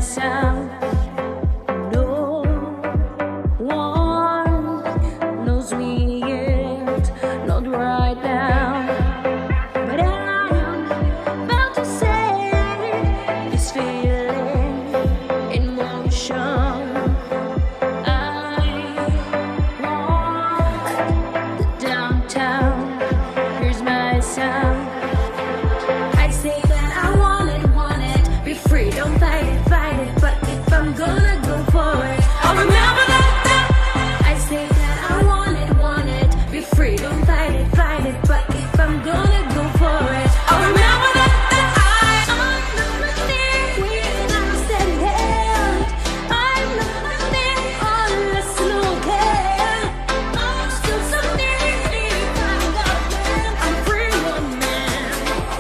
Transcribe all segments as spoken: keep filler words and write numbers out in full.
sound. No one knows me yet, not right now. But I am about to say this feeling in motion. I walk the downtown. Here's my sound. I say that I want it, want it, be free, don't fight it, fight it. But if I'm gonna go for it, I'll remember that, that. I say that I want it, want it, be free, don't fight it, fight it. But if I'm gonna go for it, I'll remember that, that. I'm not nothing without a steady hand. I'm not nothing unless no care. I'm still something if I got man. I'm free one man.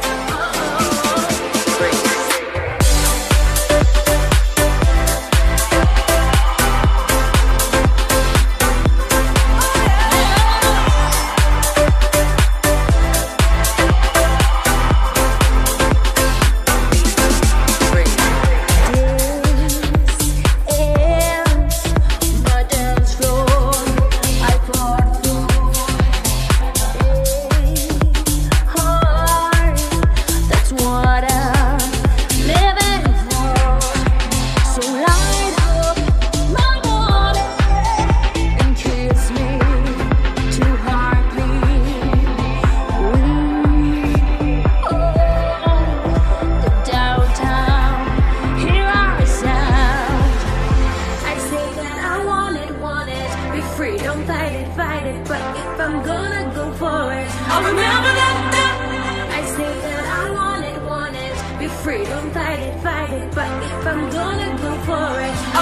Free, don't fight it, fight it. But if I'm gonna go for it, I'll remember that, that. I say that I want it, want it, be free, don't fight it, fight it. But if I'm gonna go for it,